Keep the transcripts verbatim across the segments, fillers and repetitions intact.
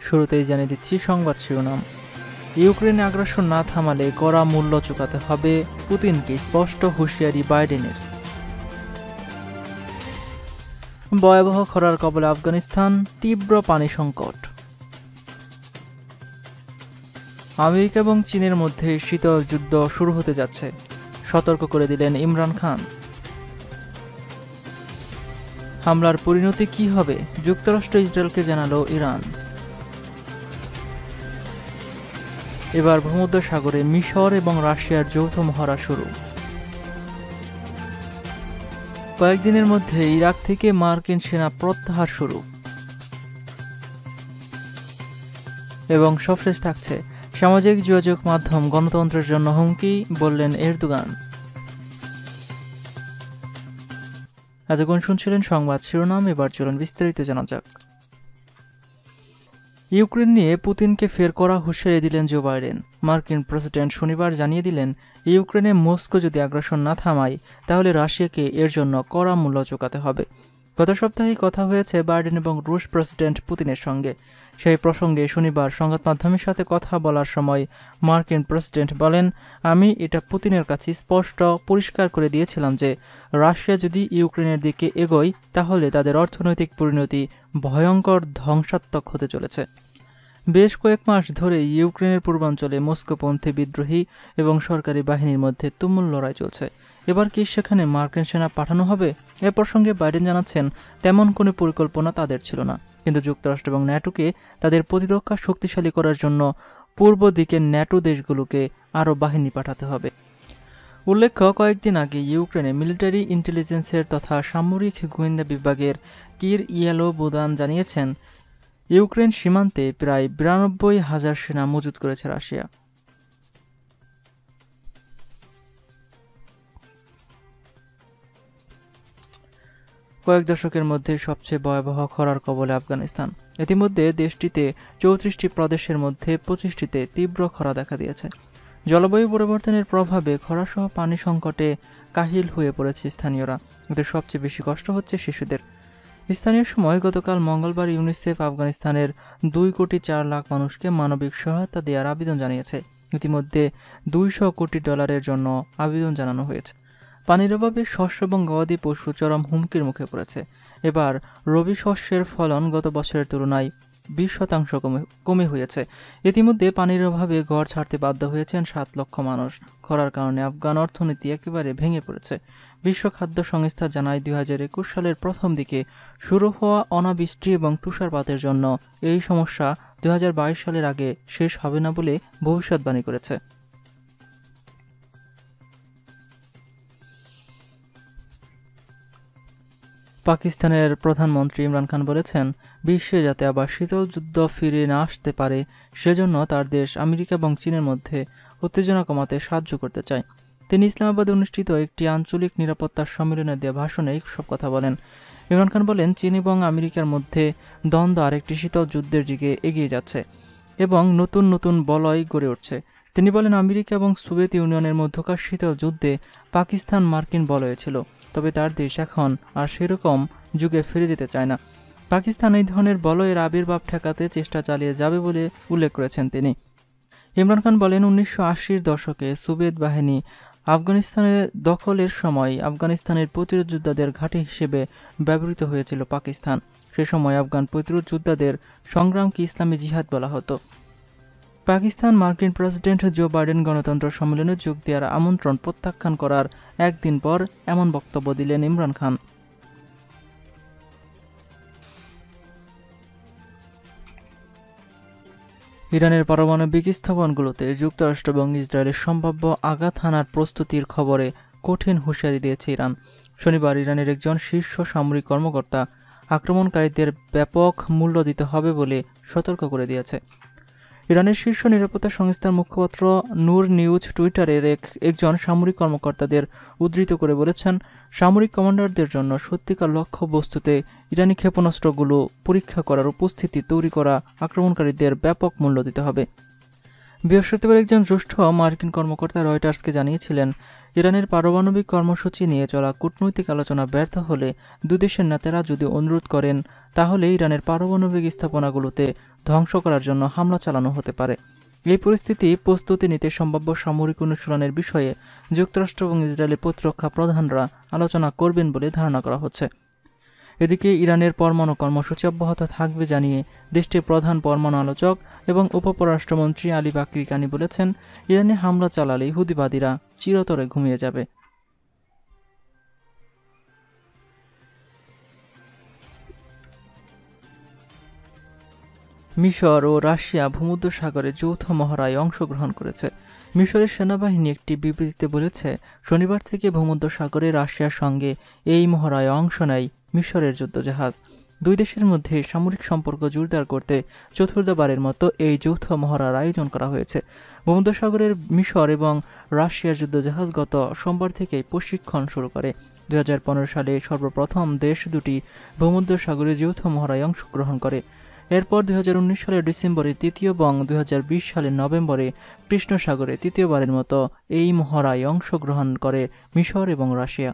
শুরুতেই জানিয়ে দিচ্ছি সংবাদ শিরোনাম। ইউক্রেনে আগ্রাসন না থামালে কড়া মূল্য চুকাতে হবে, পুতিনকে স্পষ্ট হুঁশিয়ারি বাইডেনের। ভয়াবহ খরার কবলে আফগানিস্তান, তীব্র পানি সংকট। আমেরিকা এবং চীনের মধ্যে শীতল যুদ্ধ শুরু হতে যাচ্ছে, সতর্ক করে দিলেন ইমরান খান। হামলার পরিণতি কি হবে, যুক্তরাষ্ট্র ইসরায়েলকে জানালো ইরান। এবার ভূমধ্যসাগরে মিশর এবং রাশিয়ার যৌথ মহড়া শুরু। কয়েকদিনের মধ্যে ইরাক থেকে মার্কিন সেনা প্রত্যাহার শুরু। এবং সবশেষ থাকছে, সামাজিক যোগাযোগ মাধ্যম গণতন্ত্রের জন্য হুমকি, বললেন এরদোগান। এতক্ষণ শুনছিলেন সংবাদ শিরোনাম, এবার চলুন বিস্তারিত জানা যাক। ইউক্রেন নিয়ে পুতিনকে ফের কড়া হুঁশিয়ারি দিলেন জো বাইডেন। মার্কিন প্রেসিডেন্ট শনিবার জানিয়ে দিলেন, ইউক্রেনে মস্কো যদি আগ্রাসন না থামায় তাহলে রাশিয়াকে এর জন্য কড়া মূল্য চুকাতে হবে। গত সপ্তাহেই কথা হয়েছে বাইডেন এবং রুশ প্রেসিডেন্ট পুতিনের সঙ্গে। সেই প্রসঙ্গে শনিবার সংবাদ মাধ্যমের সাথে কথা বলার সময় মার্কিন প্রেসিডেন্ট বলেন, আমি এটা পুতিনের কাছে স্পষ্ট পরিষ্কার করে দিয়েছিলাম যে রাশিয়া যদি ইউক্রেনের দিকে এগোয় তাহলে তাদের অর্থনৈতিক পরিণতি ভয়ঙ্কর ধ্বংসাত্মক হতে চলেছে। বেশ কয়েক মাস ধরে ইউক্রেনের পূর্বাঞ্চলে মস্কোপন্থী বিদ্রোহী এবং সরকারি বাহিনীর মধ্যে তুমুল লড়াই চলছে। এবার কি সেখানে মার্কিন সেনা পাঠানো হবে? এ প্রসঙ্গে বাইডেন জানাচ্ছেন, তেমন কোনো পরিকল্পনা তাদের ছিল না, কিন্তু যুক্তরাষ্ট্র এবং ন্যাটোকে তাদের প্রতিরক্ষা শক্তিশালী করার জন্য পূর্ব দিকের ন্যাটো দেশগুলোকে আরও বাহিনী পাঠাতে হবে। উল্লেখ্য, কয়েকদিন আগে ইউক্রেনে মিলিটারি ইন্টেলিজেন্সের তথা সামরিক গোয়েন্দা বিভাগের কির ইয়েলো বুদান জানিয়েছেন, ইউক্রেন সীমান্তে প্রায় বিরানব্বই হাজার সেনা মজুত করেছে রাশিয়া। কয়েক দশকের মধ্যে সবচেয়ে ভয়াবহ খরার কবলে আফগানিস্তান। ইতিমধ্যে দেশটিতে চৌত্রিশটি প্রদেশের মধ্যে পঁচিশটিতে তীব্র খরা দেখা দিয়েছে। জলবায়ু পরিবর্তনের প্রভাবে খরাসহ পানি সংকটে কাহিল হয়ে পড়েছে স্থানীয়রা। এতে সবচেয়ে বেশি কষ্ট হচ্ছে শিশুদের। স্থানীয় সময় গতকাল মঙ্গলবার ইউনিসেফ আফগানিস্তানের দুই কোটি চার লাখ মানুষকে মানবিক সহায়তা দেওয়ার আবেদন জানিয়েছে। ইতিমধ্যে দুইশো কোটি ডলারের জন্য আবেদন জানানো হয়েছে। পানির অভাবে শস্য এবং গবাদি পশু চরম হুমকির মুখে পড়েছে। এবার রবি শস্যের ফলন গত বছরের তুলনায় বিশ শতাংশ কমে কমে হয়েছে। ইতিমধ্যে পানির অভাবে ঘর ছাড়তে বাধ্য হয়েছেন সাত লক্ষ মানুষ। খরার কারণে আফগান অর্থনীতি একেবারে ভেঙে পড়েছে। বিশ্ব খাদ্য সংস্থা জানায়, দুই হাজার একুশ সালের প্রথম দিকে শুরু হওয়া অনাবৃষ্টি এবং তুষারপাতের জন্য এই সমস্যা দুই হাজার বাইশ সালের আগে শেষ হবে না বলে ভবিষ্যৎবাণী করেছে। পাকিস্তানের প্রধানমন্ত্রী ইমরান খান বলেছেন, বিশ্বে যাতে আবার শীতল যুদ্ধ ফিরে না আসতে পারে সেজন্য তার দেশ আমেরিকা এবং চীনের মধ্যে উত্তেজনা কমাতে সাহায্য করতে চায়। তিনি ইসলামাবাদে অনুষ্ঠিত একটি আঞ্চলিক নিরাপত্তা সম্মেলনে দেওয়া ভাষণে সব কথা বলেন। ইমরান খান বলেন, চীন এবং আমেরিকার মধ্যে দ্বন্দ্ব আরেকটি শীতল যুদ্ধের দিকে এগিয়ে যাচ্ছে এবং নতুন নতুন বলয় গড়ে উঠছে। তিনি বলেন, আমেরিকা এবং সোভিয়েত ইউনিয়নের মধ্যকার শীতল যুদ্ধে পাকিস্তান মার্কিন বলয়ে ছিল, তবে তার দেশ এখন আর সেরকম যুগে ফিরে যেতে চায় না। পাকিস্তান এই ধরনের বলয়ের আবির্ভাব ঠেকাতে চেষ্টা চালিয়ে যাবে বলে উল্লেখ করেছেন তিনি। ইমরান খান বলেন, উনিশশো আশির দশকে সোভিয়েত বাহিনী আফগানিস্তানের দখলের সময় আফগানিস্তানের প্রতিরোধ যোদ্ধাদের ঘাঁটি হিসেবে ব্যবহৃত হয়েছিল পাকিস্তান। সে সময় আফগান প্রতিরোধ যোদ্ধাদের সংগ্রামকে ইসলামী জিহাদ বলা হতো। পাকিস্তান মার্কিন প্রেসিডেন্ট জো বাইডেন গণতন্ত্র সম্মেলনে যোগ দেওয়ার আমন্ত্রণ প্রত্যাখ্যান করার একদিন পর এমন বক্তব্য দিলেন ইমরান খান। ইরানের পারমাণবিক স্থাপনাগুলোতে যুক্তরাষ্ট্র এবং ইসরায়েলের সম্ভাব্য আঘাত হানার প্রস্তুতির খবরে কঠিন হুঁশিয়ারি দিয়েছে ইরান। শনিবার ইরানের একজন শীর্ষ সামরিক কর্মকর্তা আক্রমণকারীদের ব্যাপক মূল্য দিতে হবে বলে সতর্ক করে দিয়েছে। ইরানের শীর্ষ নিরাপত্তা সংস্থার মুখপাত্র নূর নিউজ টুইটারের এক একজন সামরিক কর্মকর্তাদের উদ্ধৃত করে বলেছেন, সামরিক কমান্ডারদের জন্য সত্যিকার লক্ষ্য বস্তুতে ইরানি ক্ষেপণাস্ত্রগুলো পরীক্ষা করার উপস্থিতি তৈরি করা আক্রমণকারীদের ব্যাপক মূল্য দিতে হবে। বৃহস্পতিবার একজন জ্যেষ্ঠ মার্কিন কর্মকর্তা রয়টার্সকে জানিয়েছিলেন, ইরানের পারমাণবিক কর্মসূচি নিয়ে চলা কূটনৈতিক আলোচনা ব্যর্থ হলে দুই দেশের নেতারা যদি অনুরোধ করেন তাহলে ইরানের পারমাণবিক স্থাপনাগুলোতে ধ্বংস করার জন্য হামলা চালানো হতে পারে। এই পরিস্থিতি প্রস্তুতি নিতে সম্ভাব্য সামরিক অনুশীলনের বিষয়ে যুক্তরাষ্ট্র এবং ইসরায়েলের প্রতিরক্ষা প্রধানরা আলোচনা করবেন বলে ধারণা করা হচ্ছে। এদিকে ইরানের পরমাণু কর্মসূচি অব্যাহত থাকবে জানিয়ে দেশটির প্রধান পরমাণু আলোচক এবং উপপররাষ্ট্রমন্ত্রী আলী বাকরি কানি বলেছেন, ইরানে হামলা চালালে ইহুদিবাদীরা চিরতরে ঘুমিয়ে যাবে। মিশর ও রাশিয়া ভূমধ্যসাগরে যৌথ মহড়ায় অংশগ্রহণ করেছে। মিশরের সেনাবাহিনী একটি বিবৃতিতে বলেছে, শনিবার থেকে ভূমধ্যসাগরে রাশিয়ার সঙ্গে এই মহড়ায় অংশ নেয় মিশরের যুদ্ধজাহাজ। দুই দেশের মধ্যে সামরিক সম্পর্ক জোরদার করতে চতুর্থবারের মতো এই যৌথ মহড়ার আয়োজন করা হয়েছে। ভূমধ্যসাগরের মিশর এবং রাশিয়ার যুদ্ধজাহাজ গত সোমবার থেকেই প্রশিক্ষণ শুরু করে। দুই হাজার পনেরো সালে সর্বপ্রথম দেশ দুটি ভূমধ্যসাগরে যৌথ মহড়ায় অংশগ্রহণ করে। এরপর দুই হাজার উনিশ সালের ডিসেম্বরে তৃতীয় এবং দুই হাজার বিশ সালের নভেম্বরে কৃষ্ণ সাগরে তৃতীয়বারের মতো এই মহড়ায় অংশগ্রহণ করে মিশর এবং রাশিয়া।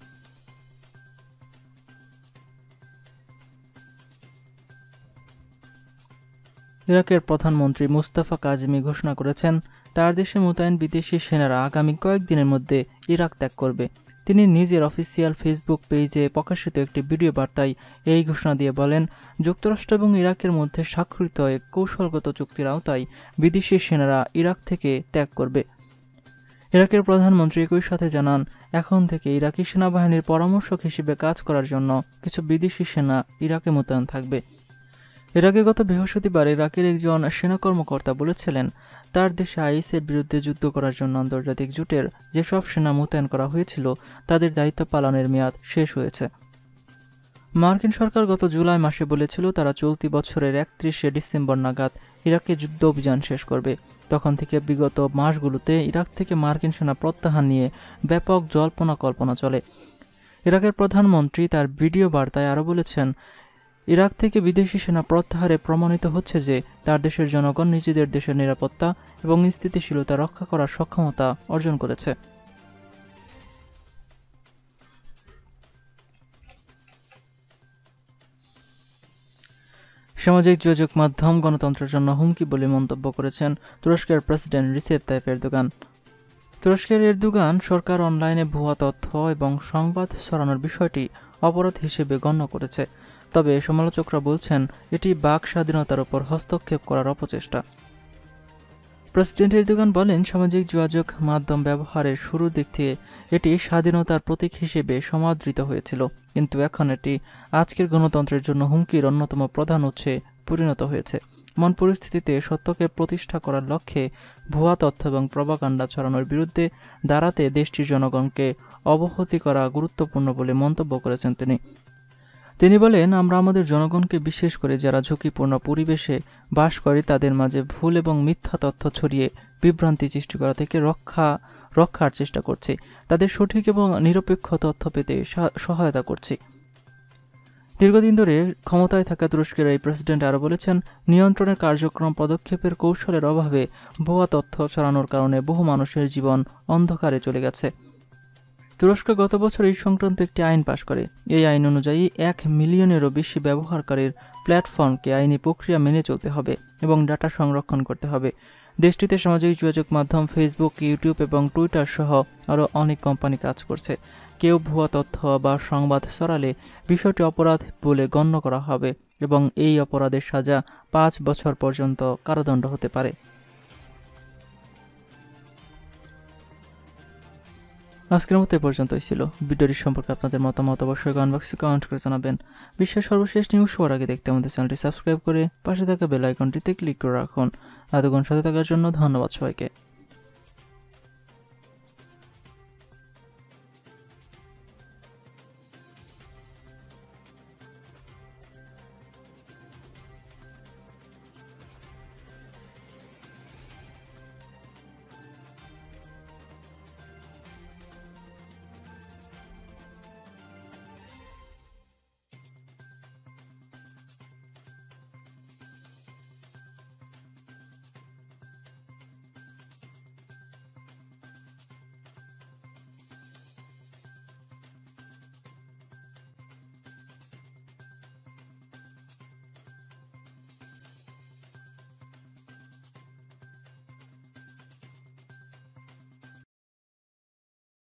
ইরাকের প্রধানমন্ত্রী মুস্তাফা কাজিমি ঘোষণা করেছেন, তার দেশে মোতায়েন বিদেশি সেনারা আগামী কয়েকদিনের মধ্যে ইরাক ত্যাগ করবে। তিনি নিজের অফিসিয়াল ফেসবুক পেজে প্রকাশিত একটি ভিডিও বার্তায় এই ঘোষণা দিয়ে বলেন, যুক্তরাষ্ট্র এবং ইরাকের মধ্যে স্বাক্ষরিত এক কৌশলগত চুক্তির আওতায় বিদেশি সেনারা ইরাক থেকে ত্যাগ করবে। ইরাকের প্রধানমন্ত্রী একই সাথে জানান, এখন থেকে ইরাকি সেনাবাহিনীর পরামর্শক হিসেবে কাজ করার জন্য কিছু বিদেশি সেনা ইরাকে মোতায়েন থাকবে। এর আগে গত বৃহস্পতিবার ইরাকের একজন সেনা কর্মকর্তা বলেছিলেন, তার দেশে আইএসের বিরুদ্ধে যুদ্ধ করার জন্য আন্তর্জাতিক জোটের যেসব সেনা মোতায়েন করা হয়েছিল তাদের দায়িত্ব পালনের মেয়াদ শেষ হয়েছে। মার্কিন সরকার গত জুলাই মাসে বলেছিল তারা চলতি বছরের একত্রিশে ডিসেম্বর নাগাদ ইরাকে যুদ্ধ অভিযান শেষ করবে। তখন থেকে বিগত মাসগুলোতে ইরাক থেকে মার্কিন সেনা প্রত্যাহার নিয়ে ব্যাপক জল্পনা কল্পনা চলে। ইরাকের প্রধানমন্ত্রী তার ভিডিও বার্তায় আরও বলেছেন, ইরাক থেকে বিদেশি সেনা প্রত্যাহারে প্রমাণিত হচ্ছে যে তার দেশের জনগণ নিজেদের দেশের নিরাপত্তা এবং স্থিতিশীলতা রক্ষা করার সক্ষমতা অর্জন করেছে। সামাজিক যোগাযোগ মাধ্যম গণতন্ত্রের জন্য হুমকি বলে মন্তব্য করেছেন তুরস্কের প্রেসিডেন্ট রিসেপ তাইপ এরদোগান। তুরস্কের এরদোগান সরকার অনলাইনে ভুয়া তথ্য এবং সংবাদ ছড়ানোর বিষয়টি অপরাধ হিসেবে গণ্য করেছে। তবে সমালোচকরা বলছেন, এটি বাক স্বাধীনতার উপর হস্তক্ষেপ করার অপচেষ্টা। প্রেসিডেন্ট এরদোগান বলেন, সামাজিক যোগাযোগ মাধ্যম ব্যবহারের শুরুর দিক থেকে এটি স্বাধীনতার প্রতীক হিসেবে সমাদৃত হয়েছিল, কিন্তু এখন এটি আজকের গণতন্ত্রের জন্য হুমকির অন্যতম প্রধান উৎসে পরিণত হয়েছে। মন পরিস্থিতিতে সত্যকে প্রতিষ্ঠা করার লক্ষ্যে ভুয়া তথ্য এবং প্রপাগান্ডা ছড়ানোর বিরুদ্ধে দাঁড়াতে দেশটির জনগণকে অবহিত করা গুরুত্বপূর্ণ বলে মন্তব্য করেছেন তিনি। তিনি বলেন, আমরা আমাদের জনগণকে, বিশেষ করে যারা ঝুঁকিপূর্ণ পরিবেশে বাস করে, তাদের মাঝে ভুল এবং মিথ্যা তথ্য ছড়িয়ে বিভ্রান্তি সৃষ্টি করা থেকে রক্ষা রক্ষার চেষ্টা করছি। তাদের সঠিক এবং নিরপেক্ষ তথ্য পেতে সহায়তা করছি। দীর্ঘদিন ধরে ক্ষমতায় থাকা তুরস্কের এই প্রেসিডেন্ট আরও বলেছেন, নিয়ন্ত্রণের কার্যক্রম পদক্ষেপের কৌশলের অভাবে ভুয়া তথ্য ছড়ানোর কারণে বহু মানুষের জীবন অন্ধকারে চলে গেছে। তুরস্ক গত বছর এই সংক্রান্ত একটি আইন পাশ করে। এই আইন অনুযায়ী এক মিলিয়নেরও বেশি ব্যবহারকারীর প্ল্যাটফর্মকে আইনি প্রক্রিয়া মেনে চলতে হবে এবং ডাটা সংরক্ষণ করতে হবে। দেশটিতে সামাজিক যোগাযোগ মাধ্যম ফেসবুক, ইউটিউব এবং টুইটার সহ আরও অনেক কোম্পানি কাজ করছে। কেউ ভুয়া তথ্য বা সংবাদ ছড়ালে বিষয়টি অপরাধ বলে গণ্য করা হবে এবং এই অপরাধের সাজা পাঁচ বছর পর্যন্ত কারাদণ্ড হতে পারে। আজকের মতো এ পর্যন্তই ছিল। ভিডিওটি সম্পর্কে আপনাদের মতামত অবশ্যই কমেন্ট বক্সে কমেন্ট করে জানাবেন। বিশ্বের সর্বশেষ নিউজ সবার আগে দেখতে আমাদের চ্যানেলটি সাবস্ক্রাইব করে পাশে থাকা বেল আইকনটিতে ক্লিক করে রাখুন। এতক্ষণ সাথে থাকার জন্য ধন্যবাদ সবাইকে।